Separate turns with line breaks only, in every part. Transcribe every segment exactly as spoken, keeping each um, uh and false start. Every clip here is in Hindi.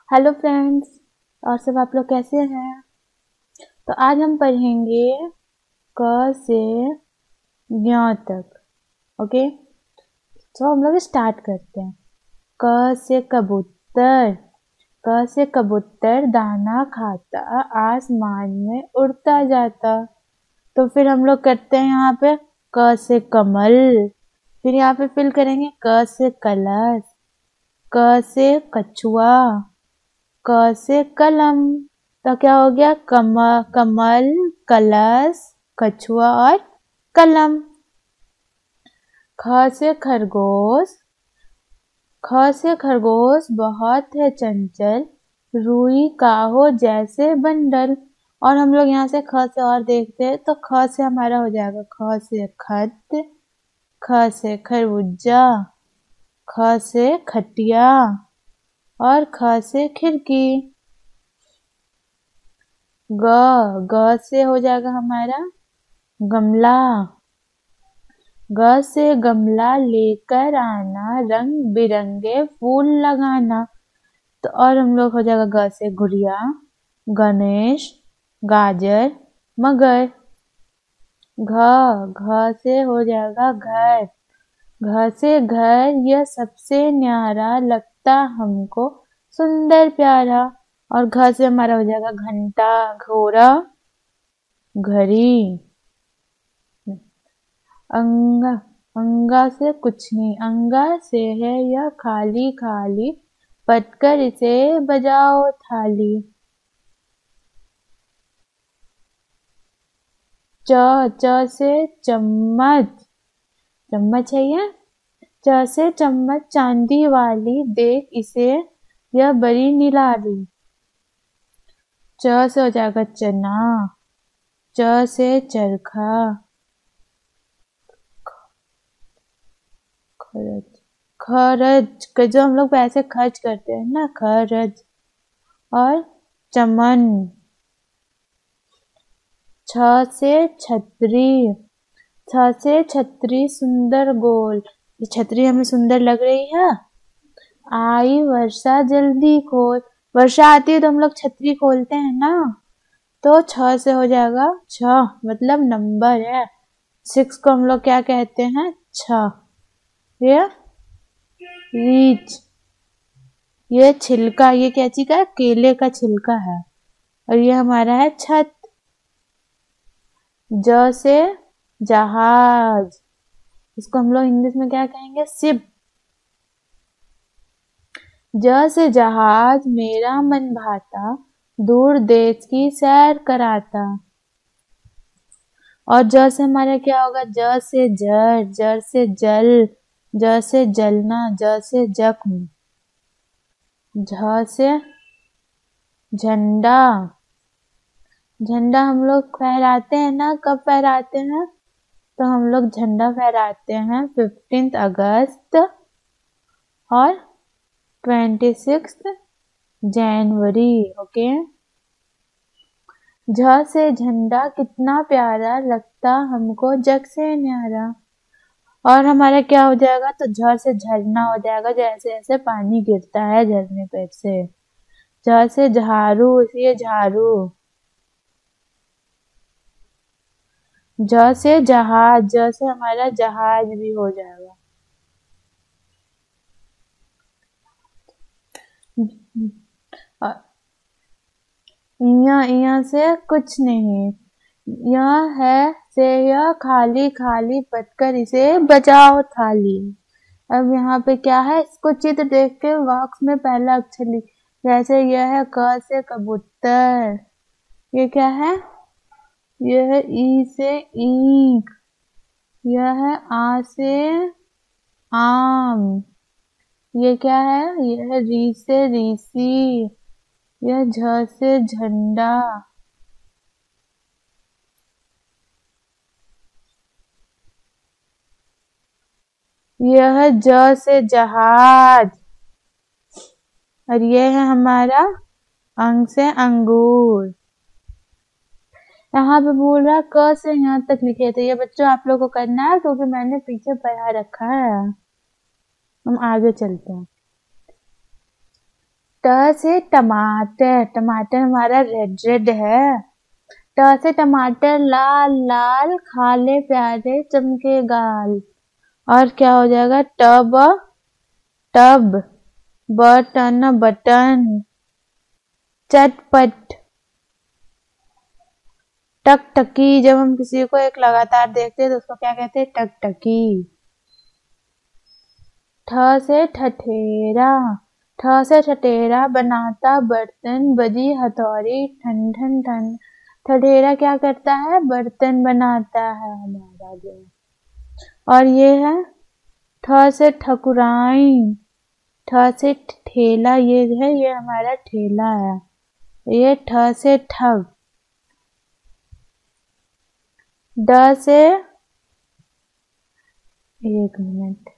Hello friends. और सब आप लोग कैसे हैं? तो आज हम पढ़ेंगे क से ज्ञ तक। ओके, तो हम लोग स्टार्ट करते हैं। क से कबूतर। क से कबूतर दाना खाता, आसमान में उड़ता जाता। तो फिर हम लोग करते हैं यहाँ पे क से कमल। फिर यहाँ पे फिल करेंगे क से कलश, क से कछुआ, क से कलम। तो क्या हो गया? कम कमल, कलश, कछुआ और कलम। ख से खरगोश। ख से खरगोश बहुत है चंचल, रुई काहो जैसे बंडल। और हम लोग यहाँ से ख से और देखते हैं तो ख से हमारा हो जाएगा ख से खत, ख से खरबूजा, ख से खटिया और ख से खिड़की। ग ग से हो जाएगा हमारा गमला। ग से गमला लेकर आना, रंग बिरंगे फूल लगाना। तो और हम लोग हो जाएगा ग से गुड़िया, गणेश, गाजर, मगर। घ घ से हो जाएगा घर। घ से घर, यह सबसे न्यारा लगता हमको सुंदर प्यारा। और घ से हमारा हो जाएगा घंटा, घोड़ा, घड़ी। अंगा अंगा से कुछ नहीं, अंगा से है यह खाली खाली, पटकर इसे बजाओ थाली। च च से चम्मच। चम्मच है ये। च से चम्मच चांदी वाली, देख इसे यह बड़ी निराली। च से हो जाएगा चना। च से चरखा। खरच खरच जो हम लोग पैसे खर्च करते हैं ना, खरच। और चमन। छ से छतरी। छ से छतरी सुंदर गोल। ये छतरी हमें सुंदर लग रही है। आई वर्षा जल्दी खोल। वर्षा आती है तो हम लोग छतरी खोलते हैं ना। तो छ से हो जाएगा छ, मतलब नंबर है। सिक्स को हम लोग क्या कहते हैं? छ। ये रीच। ये छिलका, ये क्या चीज का? केले का छिलका है। और ये हमारा है छत। ज से जहाज। इसको हम लोग इंग्लिश में क्या कहेंगे? शिप। ज से जहाज मेरा मन भाता, दूर देश की सैर कराता। और ज से हमारा क्या होगा? ज से जर। जर से जल। ज से जलना। ज से जख्म। झ से झंडा। झंडा हम लोग फहराते हैं ना, कब फहराते हैं? तो हम लोग झंडा फहराते हैं फिफ्टींथ अगस्त और ट्वेंटी सिक्स जनवरी। ओके। झ से झंडा कितना प्यारा, लगता हमको जग से न्यारा। और हमारा क्या हो जाएगा? तो झ से झरना हो जाएगा, जैसे जैसे पानी गिरता है झरने पे से। झ से झाड़ू, इसलिए झाड़ू। ज से जहाज। ज से हमारा जहाज भी हो जाएगा। यहाँ यहाँ से कुछ नहीं। यह है से यह खाली खाली, पटकर इसे बजाओ थाली। अब यहाँ पे क्या है? इसको चित्र देख के बॉक्स में पहला अक्षर लिख। जैसे यह है क से कबूतर। ये क्या है? यह है ई से ईंख। यह है आ से आम। ये क्या है? यह है री से ऋषि। यह झ से झंडा। यह है ज से जहाज। और ये है हमारा अंग से अंगूर। यहाँ पे बोल रहा क से यहाँ तक लिखे थे। ये बच्चों आप लोग को करना है क्योंकि मैंने पीछे पढ़ा रखा है। हम आगे चलते हैं। ट से टमाटर, टमाटर हमारा रेड रेड है। ट से टमाटर लाल लाल, खा ले प्यारे चमके गाल। और क्या हो जाएगा? टब टब, बटन बटन, चटपट। टकटकी, जब हम किसी को एक लगातार देखते हैं तो उसको क्या कहते हैं? टकटकी। ठ से ठठेरा, ठ से ठठेरा बनाता बर्तन, बजी हथौड़ी ठन ठन ठन। ठठेरा क्या करता है? बर्तन बनाता है हमारा जो। और ये है ठ से ठकुराई, ठ से ठेला, ये है ये हमारा ठेला है। ये ठ से ठग। ड से, एक मिनट,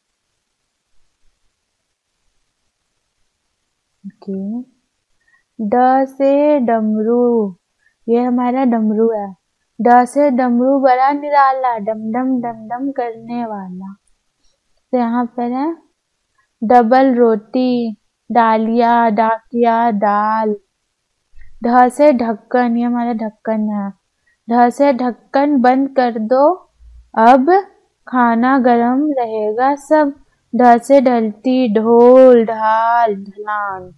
ओके। ड से डमरू, ये हमारा डमरू है। ड से डमरू बड़ा निराला, डम डम डम डम करने वाला। तो यहाँ पर है डबल रोटी, डालिया, डाकिया, दाल। ढ से ढक्कन, ये हमारा ढक्कन है। ढ से ढक्कन बंद कर दो, अब खाना गरम रहेगा सब। ढ से ढलती, ढोल, ढाल, ढलान।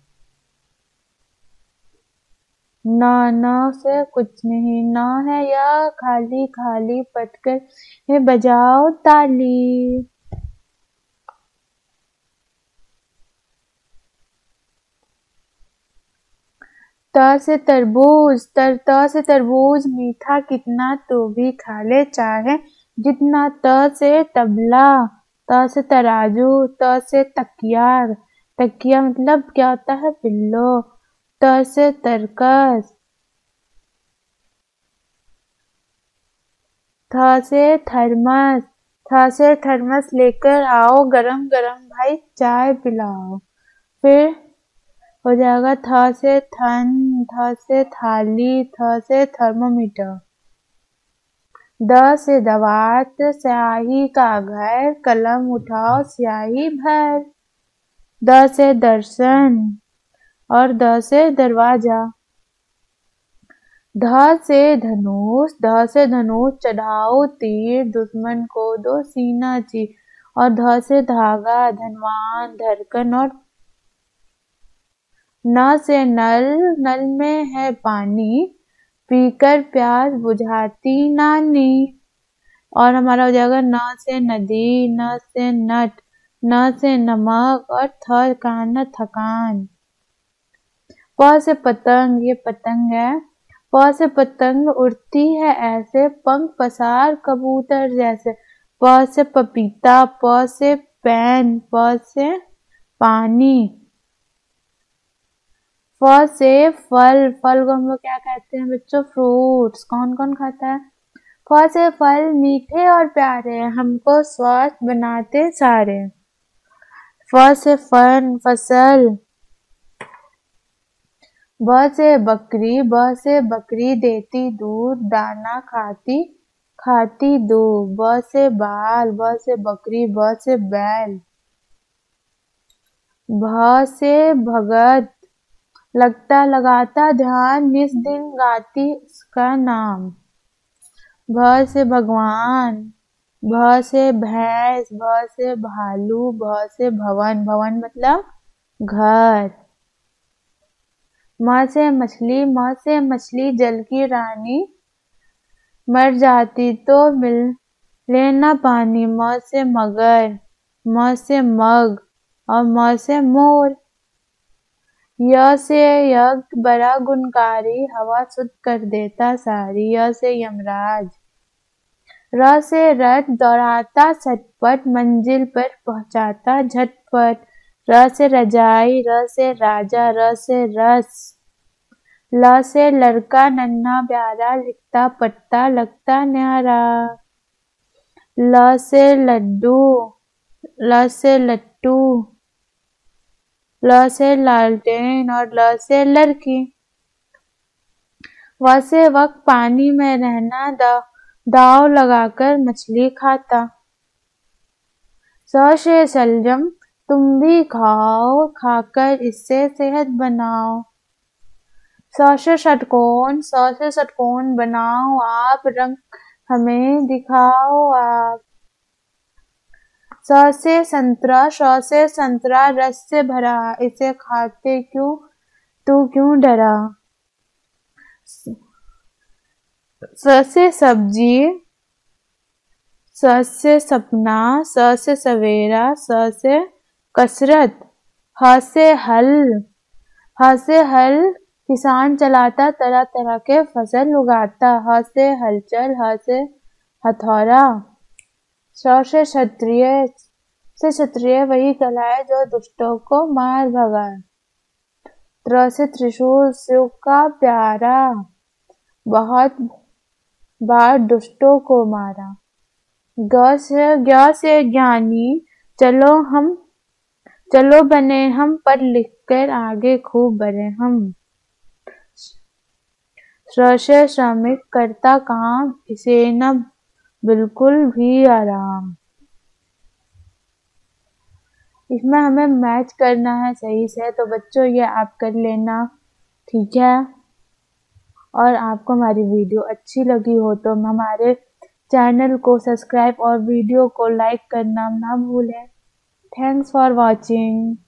न, न से कुछ नहीं, न है या खाली खाली, पटकर ये बजाओ ताली। त से तरबूज, तर त से तरबूज मीठा कितना, तू भी खा ले चाहे जितना। त से तबला, त से तराजू, त से तकिया, तकिया मतलब क्या होता है? पिल्लो। त से तरकस। थ से थर्मस, थ से थर्मस लेकर आओ, गरम गरम भाई चाय पिलाओ। फिर हो जाएगा थ से थन, थ से थाली, थ से थर्मोमीटर। द से दवात, स्याही का घर, कलम उठाओ स्याही भर। द से दर्शन, और द से दरवाजा। ध से धनुष, ध से धनुष चढ़ाओ तीर, दुश्मन को दो सीना चीर। और ध से धागा, धनवान, धड़कन। और न से नल, नल में है पानी, पीकर प्यास बुझाती नानी। और हमारा हो जाएगा न से नदी, न से नट, न से नमक। और थ का न थकान। प से पतंग, ये पतंग है। प से पतंग उड़ती है ऐसे, पंख पसार कबूतर जैसे। प से पपीता, प से पेन, प से पानी। फ से फल, फल को हम लोग क्या कहते हैं बच्चों? फ्रूट्स। कौन कौन खाता है? फ से फल मीठे और प्यारे, हमको स्वस्थ बनाते सारे। फ से फन, फसल। ब से बकरी, ब से बकरी देती दूध, दाना खाती खाती दूध। ब से बाल, ब से बकरी, ब से बैल। भ से भगत, लगता लगाता ध्यान, निस दिन गाती उसका नाम। भ से भगवान, भ से भैंस, भ से भालू, भ से भवन, भवन मतलब घर। म से मछली, म से मछली जल की रानी, मर जाती तो मिल लेना पानी। म से मगर, म से मग, और म से मोर। य से यज्ञ बड़ा गुणकारी, हवा शुद्ध कर देता सारी। य से यमराज। र से रथ दौड़ाता सटपट, मंजिल पर पहुंचाता झटपट। र से रजाई, र से राजा, र से रस। ल से लड़का नन्हा प्यारा, लिखता पढ़ता लगता न्यारा। ल से लड्डू, ल से लट्टू। ल से लालटेन, और ल से लड़की। व से वक्त पानी में रहना, दाव दाव लगाकर मछली खाता। स से सलजम, तुम भी खाओ, खाकर इससे सेहत बनाओ। स से षटकोण, स से षटकोण बनाओ आप, रंग हमें दिखाओ आप। स से संतरा, श से संतरा रस से भरा, इसे खाते क्यों तू क्यों डरा। स से सब्जी, स से सपना, स से सवेरा, स से कसरत, ह से हल, ह से हल किसान चलाता, तरह तरह के फसल उगाता। ह से हलचल, ह से हथौड़ा। श से क्षत्रिय, से क्षत्रिय वही कहलाए जो दुष्टों को मार भगाए। त्र से त्रिशूल, शिव का प्यारा, बहुत बार दुष्टों को मारा। ग से ज्ञ से ज्ञानी, चलो हम चलो बने हम, पढ़ लिख कर आगे खूब बढ़े हम। श्र से श्रमिक, करता काम, इसे न बिल्कुल भी आराम। इसमें हमें मैच करना है सही से, तो बच्चों ये आप कर लेना, ठीक है। और आपको हमारी वीडियो अच्छी लगी हो तो हमारे चैनल को सब्सक्राइब और वीडियो को लाइक करना ना भूलें। Thanks for watching.